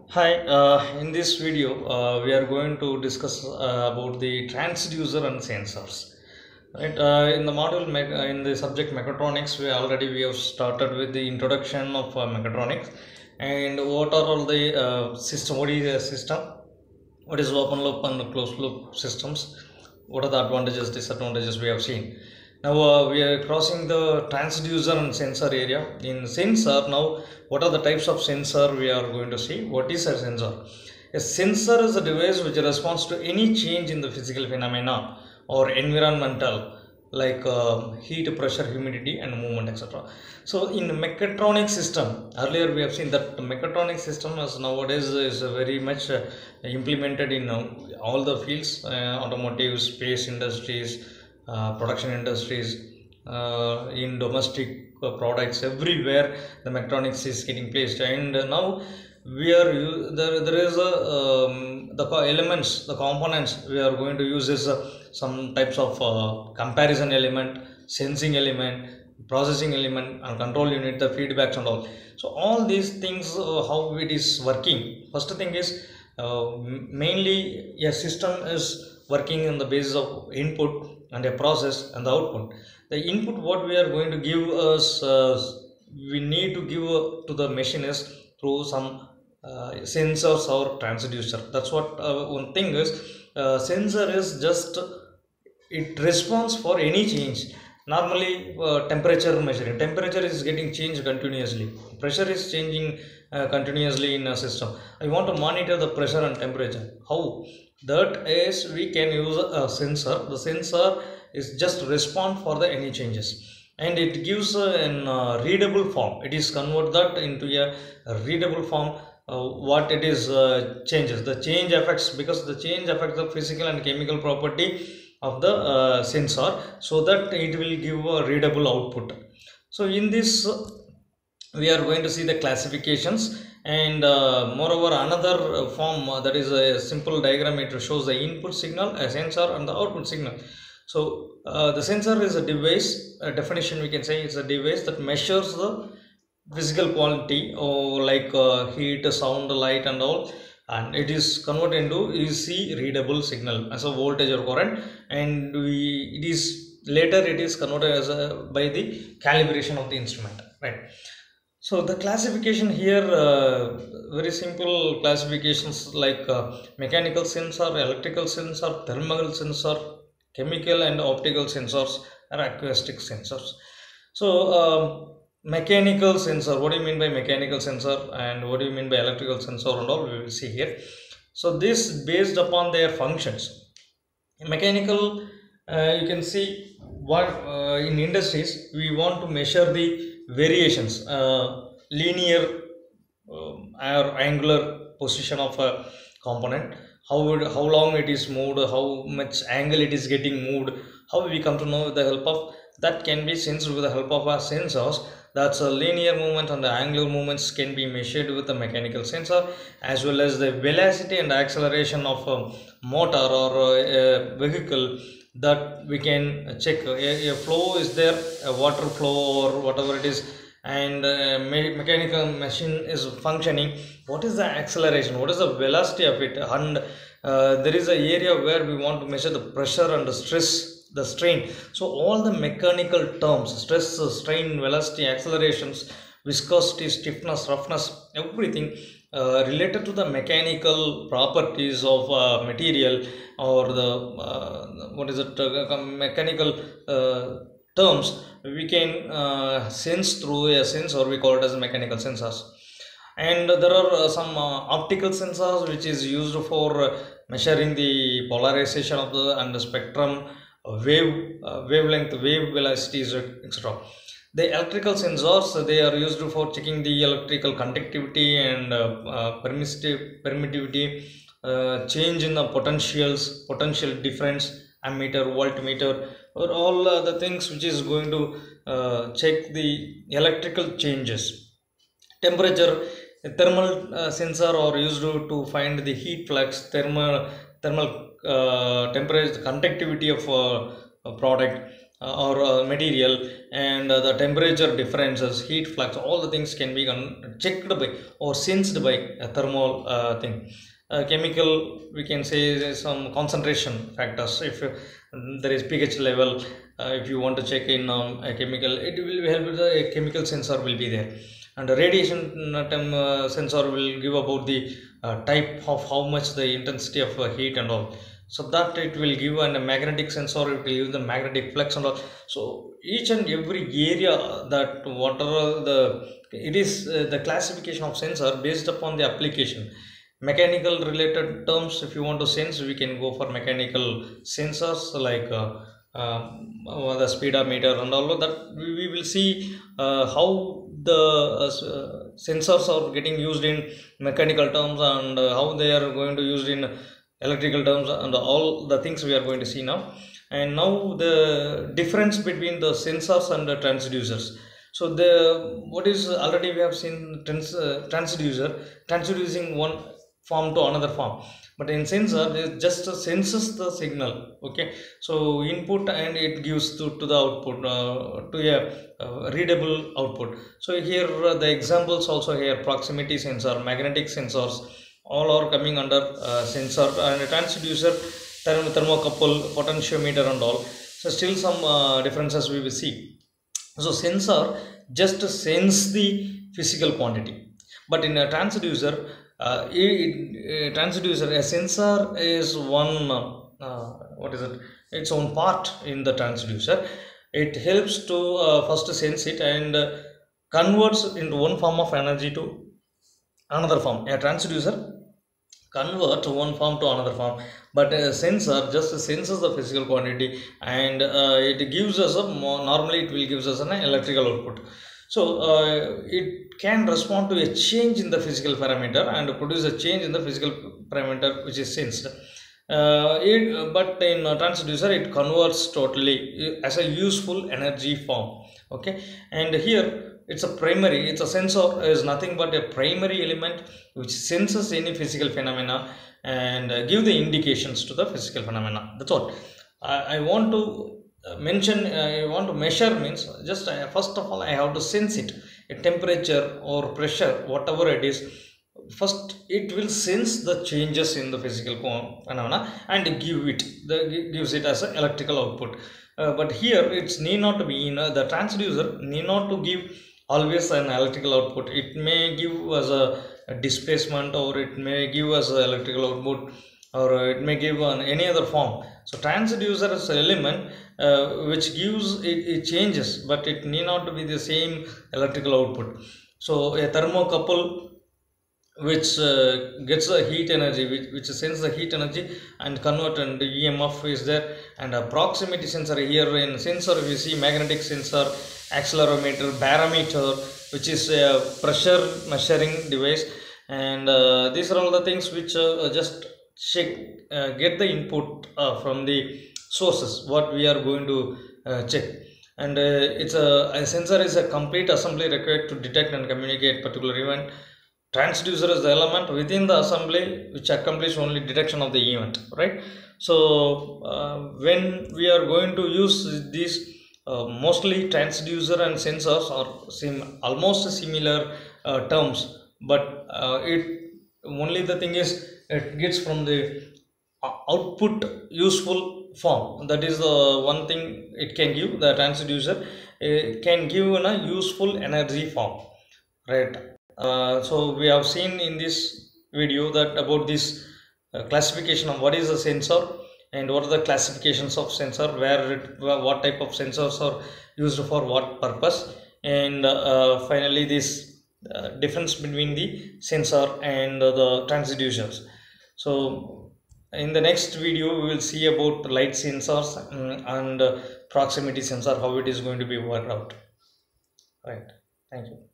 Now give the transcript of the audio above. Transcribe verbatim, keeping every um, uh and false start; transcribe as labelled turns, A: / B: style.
A: Hi, uh, in this video, uh, we are going to discuss uh, about the transducer and sensors. Right, uh, in the module, me- uh, in the subject mechatronics, we already we have started with the introduction of uh, mechatronics and what are all the uh, system, what is a system, what is open loop and closed loop systems, what are the advantages, disadvantages we have seen. Now uh, we are crossing the transducer and sensor area. In sensor, now what are the types of sensor we are going to see. What is a sensor? A sensor is a device which responds to any change in the physical phenomena or environmental, like uh, heat, pressure, humidity and movement, etc. So in mechatronic system, earlier we have seen that the mechatronic system is nowadays is very much uh, implemented in uh, all the fields, uh, automotive, space industries, uh, production industries, uh, in domestic uh, products, everywhere the mechatronics is getting placed. And uh, now we are there, there is a um, the elements, the components we are going to use is uh, some types of uh, comparison element, sensing element, processing element and control unit, the feedbacks and all. So all these things, uh, how it is working. First thing is, uh, mainly a system is working on the basis of input and a process and the output. The input what we are going to give us, uh, we need to give uh, to the machine is through some uh, sensors or transducer. That's what uh, one thing is. Uh, sensor is just, it responds for any change. Normally uh, temperature measuring, temperature is getting changed continuously, pressure is changing uh, continuously in a system. I want to monitor the pressure and temperature. How? That is, we can use a sensor. The sensor is just respond for the any changes, and it gives uh, an uh, readable form. It is convert that into a, a readable form. Uh, what it is uh, changes, the change affects, because the change affects the physical and chemical property of the uh, sensor, so that it will give a readable output. So in this uh, we are going to see the classifications, and uh, moreover another uh, form, uh, that is a simple diagram. It shows the input signal, a sensor, and the output signal. So uh, the sensor is a device, a definition we can say it's a device that measures the physical quality, or like uh, heat, sound, light and all, and it is converted into easy readable signal as a voltage or current, and we it is later it is converted as a by the calibration of the instrument, right? So the classification here, uh, very simple classifications, like uh, mechanical sensor, electrical sensor, thermal sensor, chemical and optical sensors, or acoustic sensors. So um, mechanical sensor, what do you mean by mechanical sensor, and what do you mean by electrical sensor and all, we will see here. So this based upon their functions. Mechanical, uh, you can see what uh, in industries we want to measure the variations, uh, linear um, or angular position of a component, how would, how long it is moved, how much angle it is getting moved. How we come to know with the help of that can be sensed with the help of our sensors. That's a linear movement, and the angular movements can be measured with the mechanical sensor, as well as the velocity and acceleration of a motor or a vehicle, that we can check. A, a flow is there, a water flow or whatever it is, and uh, me mechanical machine is functioning. What is the acceleration, what is the velocity of it, and uh, there is an area where we want to measure the pressure and the stress, the strain. So all the mechanical terms, stress, strain, velocity, accelerations, viscosity, stiffness, roughness, everything uh, related to the mechanical properties of uh, material, or the uh, what is it, uh, mechanical uh, terms, we can uh, sense through a sensor. We call it as mechanical sensors. And there are uh, some uh, optical sensors which is used for uh, measuring the polarization of the and the spectrum, uh, wave uh, wavelength, wave velocities, etc. The electrical sensors, they are used for checking the electrical conductivity and uh, uh, permissive permittivity, uh, change in the potentials, potential difference, ammeter, voltmeter, or all uh, the things which is going to uh, check the electrical changes. Temperature, thermal uh, sensor are used to, to find the heat flux, thermal thermal uh, temperature, conductivity of uh, a product, uh, or uh, material, and uh, the temperature differences, heat flux, all the things can be checked by or sensed by a thermal uh, thing. Uh, chemical, we can say some concentration factors. If uh, there is pH level, uh, if you want to check in um, a chemical, it will help with the a chemical sensor will be there, and the radiation uh, sensor will give about the uh, type of how much the intensity of uh, heat and all. So that it will give, and a magnetic sensor, it will give the magnetic flux and all. So each and every area, that whatever the it is uh, the classification of sensor based upon the application. Mechanical related terms, if you want to sense, we can go for mechanical sensors like uh, uh, the speedometer and all of that. We, we will see uh, how the uh, sensors are getting used in mechanical terms, and uh, how they are going to use in electrical terms, and all the things we are going to see now. And now the difference between the sensors and the transducers. So the what is already we have seen trans, uh, transducer transducing one form to another form, but in sensor it just senses the signal. Okay, so input, and it gives to, to the output, uh, to a uh, readable output. So here uh, the examples also here: proximity sensor, magnetic sensors, all are coming under uh, sensor, and transducer, therm thermocouple, potentiometer and all. So still some uh, differences we will see. So sensor just sense the physical quantity, but in a transducer, uh, it, it, transducer, a sensor is one uh, what is it? Its own part in the transducer. It helps to uh, first sense it, and uh, converts into one form of energy to another form. A transducer convert one form to another form, but a sensor just senses the physical quantity, and uh, it gives us a normally it will gives us an electrical output. So uh, it can respond to a change in the physical parameter and produce a change in the physical parameter which is sensed. Uh, it, but in a transducer it converts totally as a useful energy form. Okay, and here it's a primary, it's a sensor is nothing but a primary element which senses any physical phenomena and uh, give the indications to the physical phenomena. That's all I, I want to mention. I want to measure means just uh, first of all I have to sense it, a temperature or pressure, whatever it is. First it will sense the changes in the physical phenomena and give it the gives it as an electrical output. Uh, but here it's need not to be in uh, the transducer need not to give always an electrical output. It may give as a, a displacement, or it may give as an electrical output, or it may give on any other form. So transducer is an element uh, which gives it, it changes, but it need not to be the same electrical output. So a thermocouple which uh, gets the heat energy, which, which sends the heat energy and convert, and E M F is there, and a proximity sensor. Here in sensor we see magnetic sensor, accelerometer, barometer, which is a pressure measuring device, and uh, these are all the things which uh, just check uh, get the input uh, from the sources what we are going to uh, check. And uh, it's a, a sensor is a complete assembly required to detect and communicate particular event. Transducer is the element within the assembly which accomplish only detection of the event, right? So uh, when we are going to use these, uh, mostly transducer and sensors are sim almost similar uh, terms, but uh, it only the thing is it gets from the output useful form. That is the one thing it can give. The transducer it can give in a useful energy form, right? Uh, so we have seen in this video that about this uh, classification of what is a sensor and what are the classifications of sensor, where it, what type of sensors are used for what purpose, and uh, finally this uh, difference between the sensor and uh, the transducers. So in the next video we will see about light sensors um, and uh, proximity sensor, how it is going to be worked out, right? Thank you.